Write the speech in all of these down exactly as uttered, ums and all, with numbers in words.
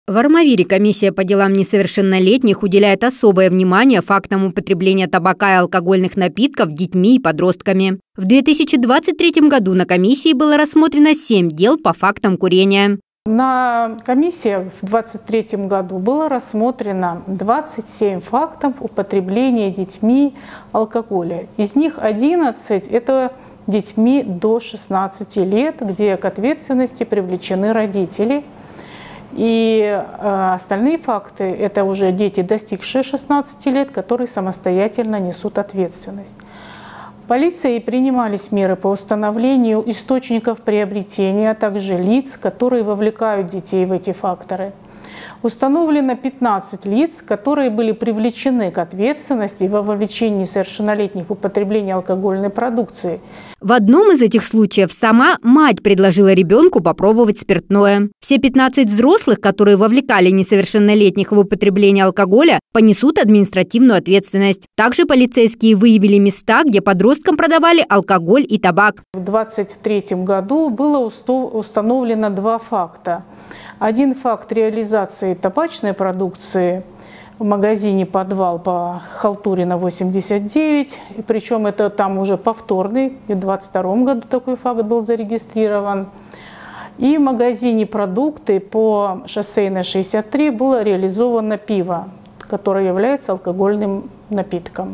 В Армавире комиссия по делам несовершеннолетних уделяет особое внимание фактам употребления табака и алкогольных напитков детьми и подростками. В две тысячи двадцать третьем году на комиссии было рассмотрено семь дел по фактам курения. На комиссии в две тысячи двадцать третьем году было рассмотрено двадцать семь фактов употребления детьми алкоголя. Из них одиннадцать – это детьми до шестнадцати лет, где к ответственности привлечены родители. И э, остальные факты – это уже дети, достигшие шестнадцати лет, которые самостоятельно несут ответственность. Полицией принимались меры по установлению источников приобретения, а также лиц, которые вовлекают детей в эти факторы. Установлено пятнадцать лиц, которые были привлечены к ответственности во вовлечении несовершеннолетних в употребление алкогольной продукции. В одном из этих случаев сама мать предложила ребенку попробовать спиртное. Все пятнадцать взрослых, которые вовлекали несовершеннолетних в употребление алкоголя, понесут административную ответственность. Также полицейские выявили места, где подросткам продавали алкоголь и табак. В две тысячи двадцать третьем году было установлено два факта. Один факт реализации табачной продукции в магазине «Подвал» по Халтурина восемьдесят девять, и причем это там уже повторный, и в две тысячи двадцать втором году такой факт был зарегистрирован. И в магазине «Продукты» по Шоссейной шестьдесят три было реализовано пиво, которое является алкогольным напитком.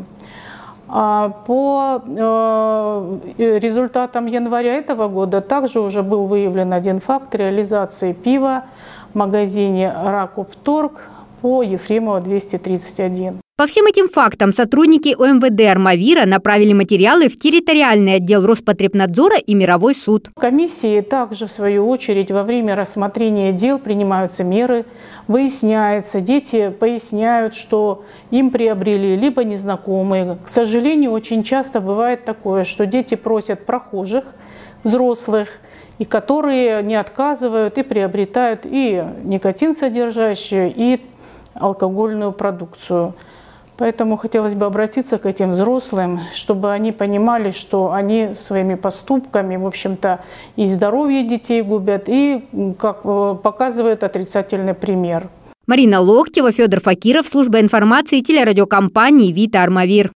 По результатам января этого года также уже был выявлен один факт реализации пива в магазине «Ракопторг» по Ефремова двести тридцать один. По всем этим фактам сотрудники О Эм Вэ Дэ Армавира направили материалы в территориальный отдел Роспотребнадзора и Мировой суд. Комиссии также, в свою очередь, во время рассмотрения дел принимаются меры, выясняется, дети поясняют, что им приобрели либо незнакомые. К сожалению, очень часто бывает такое, что дети просят прохожих, взрослых, и которые не отказывают и приобретают и никотин содержащую, и алкогольную продукцию. Поэтому хотелось бы обратиться к этим взрослым, чтобы они понимали, что они своими поступками, в общем-то, и здоровье детей губят, и как показывает отрицательный пример. Марина Локтева, Федор Факиров, служба информации телерадиокомпании «Вита Армавир».